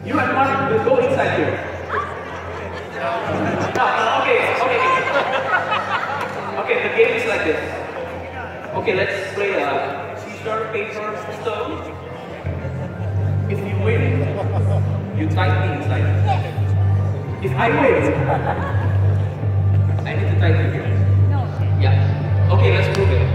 You and Mark will go inside here. No, okay. Okay, the game is like this. Okay, let's play scissors, paper, stone. If you win, you tie me inside. If I win, I need to tie you here. No. Yeah. Okay, let's prove it.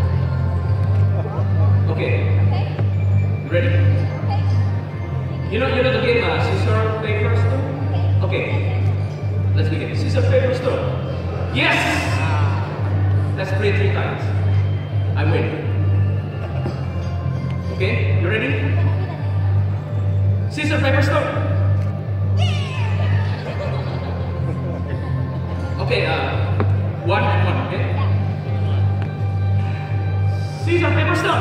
Okay. You ready? You know the game scissors, paper, stone? Okay. Let's begin. Scissors, paper, stone. Yes! Let's play 3 times. I win. Okay, you ready? Scissors, paper, stone. Okay, 1 and 1, okay? Scissors, paper, stone.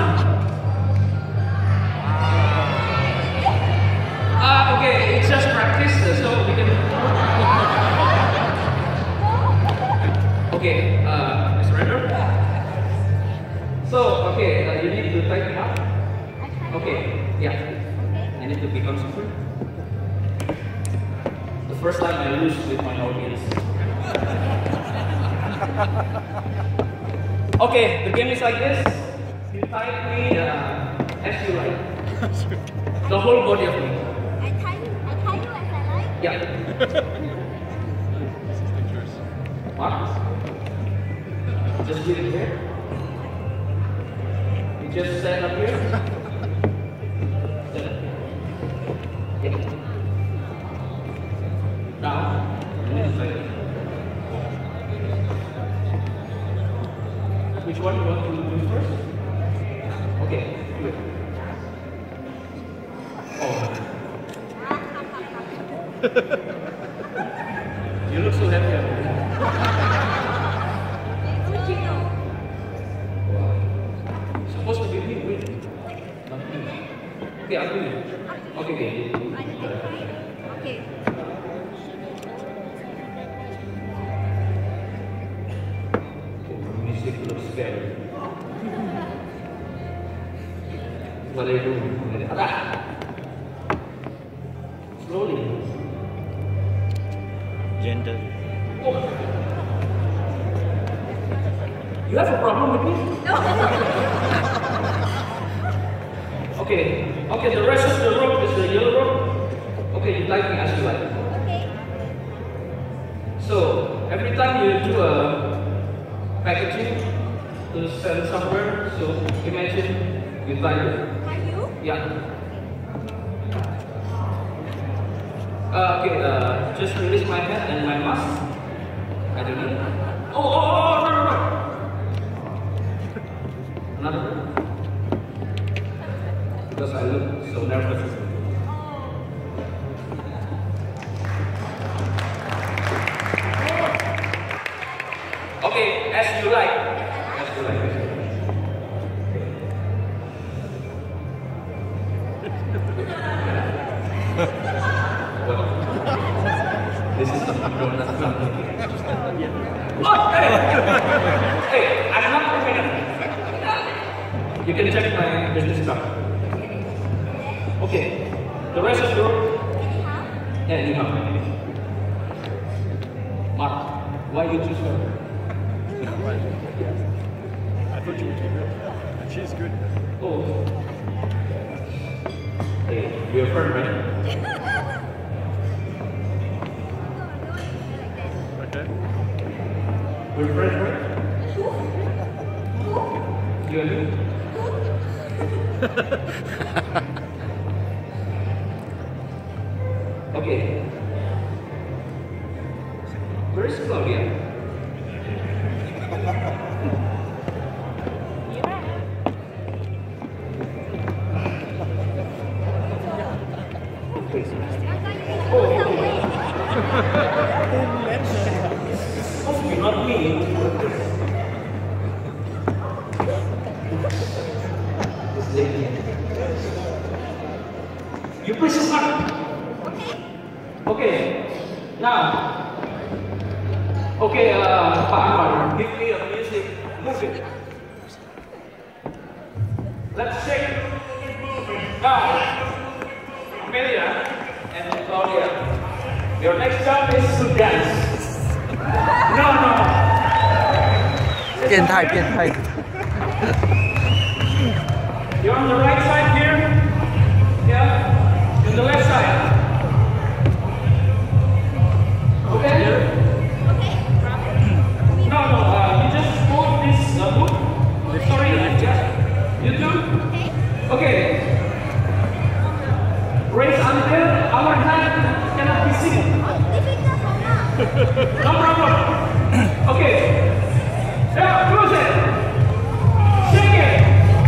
Okay, it's just practice, so we can. Okay, surrender. So, okay, you need to tighten up. Okay, yeah. I need to be concentrated. The first time I lose with my audience. Okay, the game is like this. You type me as you like. The whole body of me. I tie you as I like? Yeah. What? Just leave it here. You just stand up here. Stand up. Yeah. Now, you need to say it. Which one you want to do first? Okay, do it. Oh. You look so happy. Wow. Supposed to be me winning. Not me. Okay, I'll do it. Okay. Okay. Oh, music looks scary. What are you doing? Slowly. Gentle. Oh. You have a problem with me? No. Okay, the rest of the rope is the yellow rope. Okay, you like me as you like. Okay. So, every time you do a packaging to send somewhere, so imagine you tie it. Are you? Yeah. Okay, just release my head and my mask. I don't need it. Oh, no. Another one? Because I look so nervous. Okay, as you like. As you like. Well, this is something you're not complicated. Oh, hey, I'm not criminal. You can check my business card. Okay, the rest of your anyhow. Mark, why you choose her? I thought you would keep her. And she's good. Oh. Hey, we're friends, right? Okay. We're friends, right? You and me? Okay. Where is Claudia? Hopefully not me. This lady. You push your button. Okay. Now. Okay, Pak Anwar, give me a music. Move it. Let's shake. Now, Amelia and Claudia. Your next job is to dance. No, no. 变态变态。 You're on the right side here. Yeah. On the left side. Okay? No, no. You just hold this book. Sorry, yeah. You too? Okay. Raise until our hand cannot be seen. No problem. Okay. Yeah, close it. Shake it.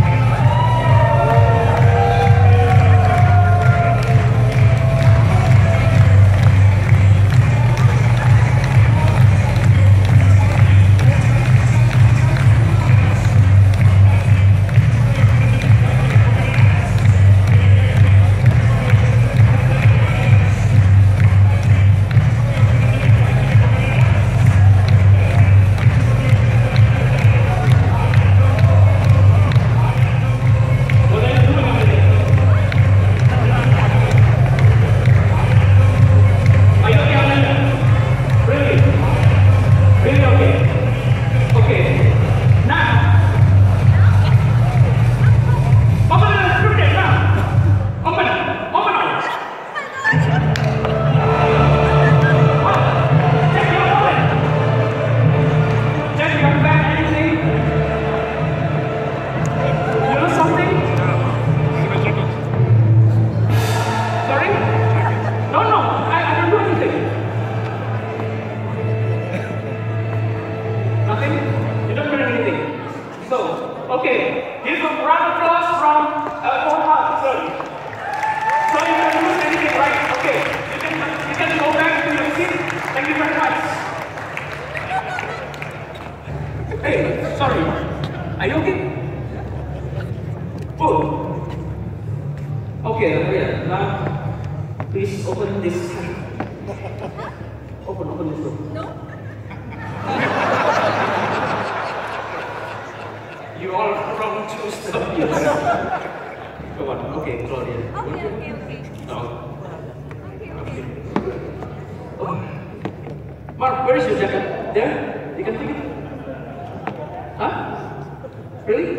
Mark, where is your jacket? There? You can take it? Huh? Really?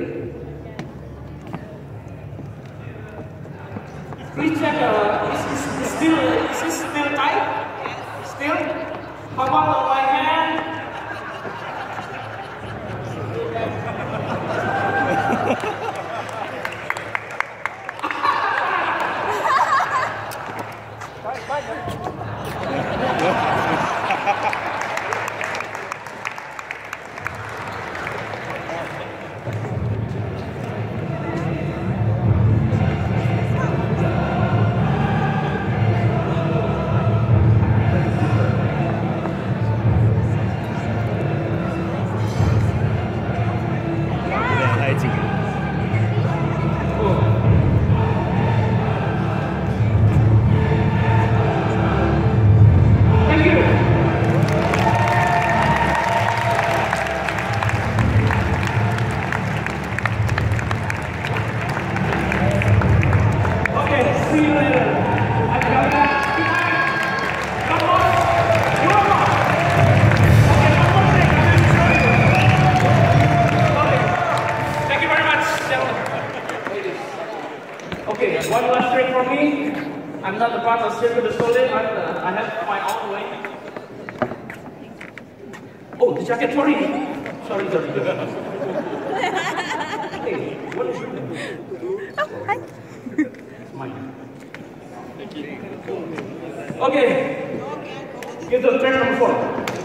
Please check, is this still tight? Still? How about on my hand? One last trick for me. I'm not the part of Cirque du Soleil, but I have my own way. Oh, the jacket, sorry. Sorry. Hey, what is it? Oh, hi. It's mine. Okay. Give the track number 4.